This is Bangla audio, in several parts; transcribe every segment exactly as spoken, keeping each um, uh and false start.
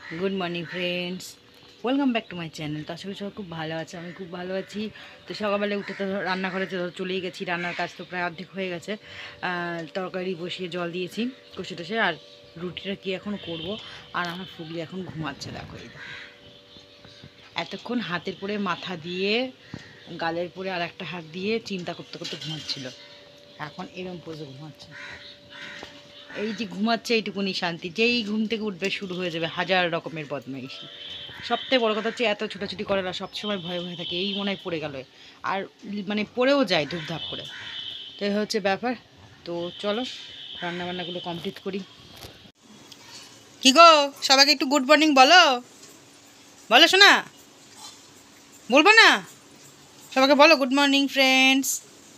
Good morning friends, welcome back to my channel. তো আসলে সবাই খুব ভালো আছে, আমি খুব ভালো আছি। তো সকালবেলা উঠে তো রান্নাঘরে চলেই গেছি, রান্নার কাজ তো প্রায় অর্ধেক হয়ে গেছে। তরকারি বসিয়ে জল দিয়েছি কষে টষে, আর রুটিটা কি এখন করব। আর আমার ফুগলি এখন ঘুমাচ্ছে, দেখো এই দেখো। এতক্ষণ হাতের পরে মাথা দিয়ে গালের পরে আর একটা হাত দিয়ে চিন্তা করতে করতে ঘুমাচ্ছিল, এখন এরম পোজে ঘুমাচ্ছে। এই যে ঘুমাচ্ছে এইটুকুনি শান্তি, যেই ঘুম থেকে উঠবে শুরু হয়ে যাবে হাজার রকমের বদমাইশি। সবথেকে বড় কথা হচ্ছে এত ছোটাছুটি করে না, সবসময় ভয়ে ভয়ে থাকে, এই মনে হয় পড়ে গেল। আর মানে পড়েও যায় ধূপধাপ করে। তো এই হচ্ছে ব্যাপার। তো চলো রান্নাবান্নাগুলো কমপ্লিট করি। কি গো, সবাইকে একটু গুড মর্নিং বলো, বলো শোনা, বলবো না? সবাইকে বলো গুড মর্নিং ফ্রেন্ডস।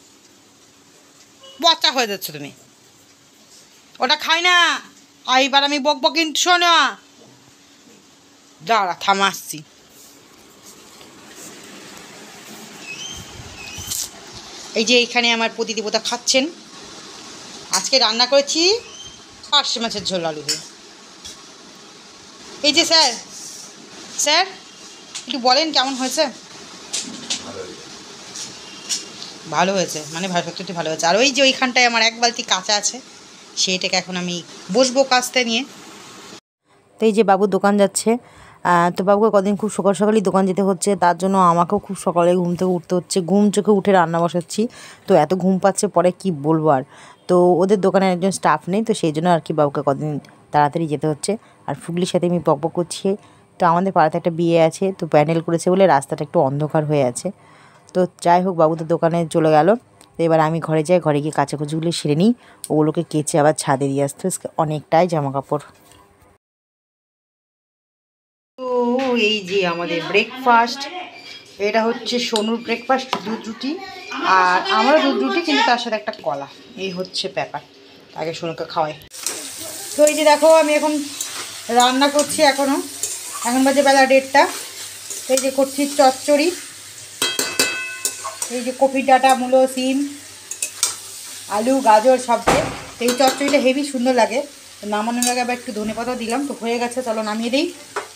বাচ্চা হয়ে যাচ্ছ তুমি, ওটা খাই না। এইবার আমি বক বক কিন্তু শোনো, দাঁড়া থামাচ্ছি। এই যে এইখানে আমার প্রতিদেবতা খাচ্ছেন। আজকে রান্না করেছি পার্শে মাছের ঝোল আলু দিয়ে। এই যে স্যার, স্যার একটু বলেন কেমন হয়েছে? ভালো হয়েছে মানে ভারফেক্টলি ভালো হয়েছে। আর ওই যে ওইখানটায় আমার এক বালতি কাঁচা আছে, সেইটাকে এখন আমি বসবো কাচতে নিয়ে। তো এই যে বাবু দোকান যাচ্ছে। তো বাবুকে কদিন খুব সকাল সকালই দোকান যেতে হচ্ছে, তার জন্য আমাকেও খুব সকালে ঘুম থেকে উঠতে হচ্ছে। ঘুম চোখে উঠে রান্না বসাচ্ছি, তো এত ঘুম পাচ্ছে পরে কি বলবো আর। তো ওদের দোকানের একজন স্টাফ নেই, তো সেই জন্য আর কি বাবুকে কদিন তাড়াতাড়ি যেতে হচ্ছে। আর ফুগলির সাথে আমি বক বক করছি। তো আমাদের পাড়াতে একটা বিয়ে আছে, তো প্যান্ডেল করেছে বলে রাস্তাটা একটু অন্ধকার হয়ে আছে। তো যাই হোক, বাবু তো দোকানে চলে গেল। তো এবার আমি ঘরে যাই, ঘরে গিয়ে কাচাকুচিগুলো সেরে নিই, ওগুলোকে কেচে আবার ছাদে দিয়ে আসতে অনেকটাই জামা কাপড়। তো এই যে আমাদের ব্রেকফাস্ট, এটা হচ্ছে সোনুর ব্রেকফাস্ট, দুধ রুটি। আর আমারও দুধ রুটি, কিন্তু তার সাথে একটা কলা। এই হচ্ছে ব্যাপার, আগে সোনুকে খাওয়াই। তো এই যে দেখো আমি এখন রান্না করছি, এখনও এখন বাজে বেলা দেড়টা। এই যে করছি চচ্চড়ি, এই যে কপির ডাঁটা, মূলো, সিম, আলু, গাজর সব দিয়ে। এই চচ্চড়িটা হেভি সুন্দর লাগে। নামানোর আগে আবার একটু ধনে পাতা দিলাম, তো হয়ে গেছে, চলো নামিয়ে দিই।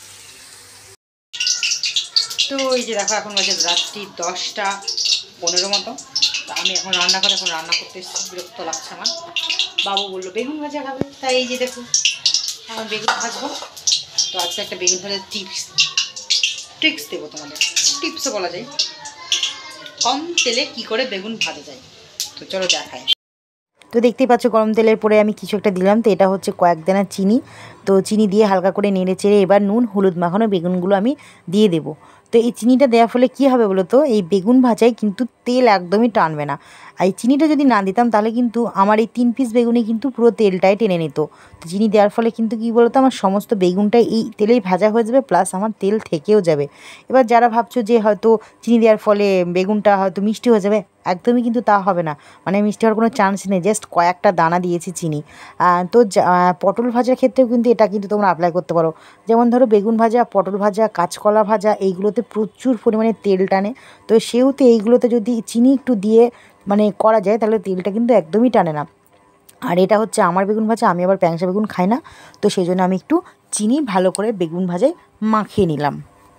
তো এই যে দেখো এখন বাজে রাত্রি দশটা পনেরো মতো। তা আমি এখন রান্না করে এখন রান্না করতে এসেছি, বিরক্ত লাগছে আমার। বাবু বললো বেগুন ভাজা খাবে, তাই এই যে দেখো এখন বেগুন ভাজবো। তো আজকে একটা বেগুন ভাজার টিপস ট্রিক্স দেবো তোমাদের, টিপসও বলা যায়, কম তেলে কি করে বেগুন ভাজা যায়। তো চলো দেখাই। তো দেখতেই পাচ্ছ গরম তেলের পরে আমি কিছু একটা দিলাম। তো এটা হচ্ছে কয়েক দানা চিনি। তো চিনি দিয়ে হালকা করে নেড়ে চেড়ে এবার নুন হলুদ মাখানো বেগুনগুলো আমি দিয়ে দেবো। তো এই চিনিটা দেওয়ার ফলে কী হবে বলো তো, এই বেগুন ভাজায় কিন্তু তেল একদমই টানবে না। আর এই চিনিটা যদি না দিতাম তাহলে কিন্তু আমার এই তিন পিস বেগুনে কিন্তু পুরো তেলটাই টেনে নিত। তো চিনি দেওয়ার ফলে কিন্তু কী বলো তো, আমার সমস্ত বেগুনটাই এই তেলেই ভাজা হয়ে যাবে, প্লাস আমার তেল থেকেও যাবে। এবার যারা ভাবছো যে হয়তো চিনি দেওয়ার ফলে বেগুনটা হয়তো মিষ্টি হয়ে যাবে, একদমই কিন্তু তা হবে না। মানে মিষ্টি হওয়ার কোনো চান্স নেই, জাস্ট কয়েকটা দানা দিয়েছি চিনি। তো পটল ভাজার ক্ষেত্রেও কিন্তু এটা কিন্তু তোমরা অ্যাপ্লাই করতে পারো। যেমন ধরো বেগুন ভাজা, পটল ভাজা, কাঁচকলা ভাজা, এইগুলোতে প্রচুর পরিমাণে তেল টানে। তো সেহেতু এইগুলোতে যদি চিনি একটু দিয়ে মানে করা যায়, তাহলে তেলটা কিন্তু একদমই টানে না। আর এটা হচ্ছে আমার বেগুন ভাজা, আমি আবার প্যাংসা বেগুন খাই না, তো সেই জন্য আমি একটু চিনি ভালো করে বেগুন ভাজায় মাখিয়ে নিলাম।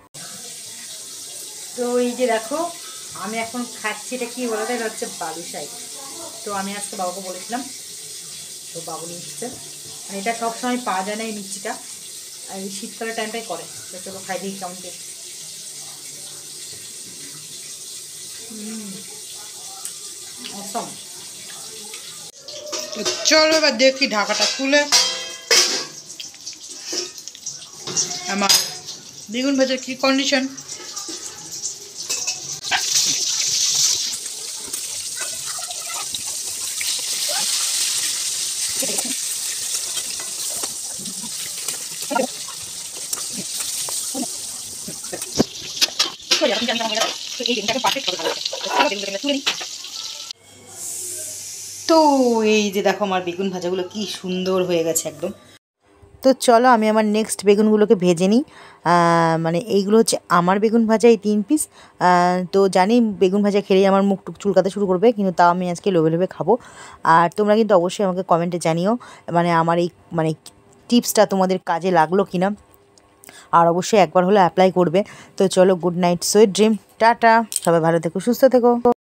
তো এই যে দেখো আমি এখন খাচ্ছি, এটা কী বলতে, এটা হচ্ছে বালুশাই। তো আমি আজকে বাবুকে বলেছিলাম, তো বাবু নিয়ে এসছে। মানে এটা সবসময় পাওয়া যায় না এই মিষ্টিটা, আর এই শীতকালের টাইমটাই করে। তো চলো খাই দিই কেমন টেস্ট। অসম। তো চলো এবার দেখি ঢাকাটা খুলে আমার বেগুন ভাজার কী কন্ডিশন। তো এই যে দেখো আমার বেগুন ভাজাগুলো কি সুন্দর হয়ে গেছে একদম। তো চলো আমি আমার নেক্সট বেগুনগুলোকে ভেজে নিই। মানে এইগুলো হচ্ছে আমার বেগুন ভাজা, এই তিন পিস। তো জানি বেগুন ভাজা খেলেই আমার মুখ টুক চুলকাতে শুরু করবে, কিন্তু তাও আমি আজকে লোভে লোভে খাবো। আর তোমরা কিন্তু অবশ্যই আমাকে কমেন্টে জানিও মানে আমার এই মানে টিপসটা তোমাদের কাজে লাগলো কি না। আর অবশ্যই একবার হলে অ্যাপ্লাই করবে। তো চলো, good night, sweet dream, tata, সবাই ভালো থেকো, সুস্থ থেকো।